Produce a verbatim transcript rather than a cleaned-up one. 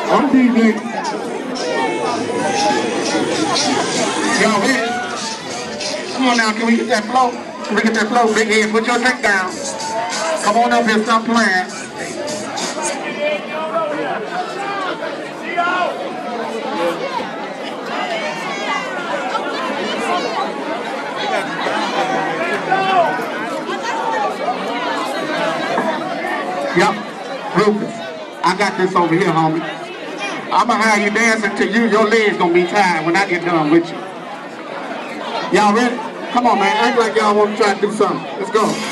I'm D J. Y'all ready? Come on now, can we get that flow? Can we get that flow? Big head, put your drink down. Come on up here, stop playing. Yep, Rufus, I got this over here, homie. I'm gonna have you dancing till you, your legs gonna be tired when I get done with you. Y'all ready? Come on, man. Act like y'all want to try to do something. Let's go.